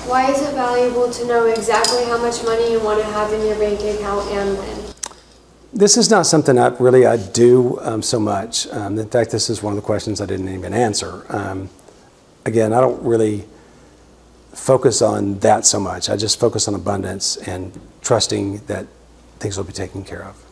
Why is it valuable to know exactly how much money you want to have in your bank account and when? This is not something I do so much. In fact, this is one of the questions I didn't even answer. Again, I don't really focus on that so much. I just focus on abundance and trusting that things will be taken care of.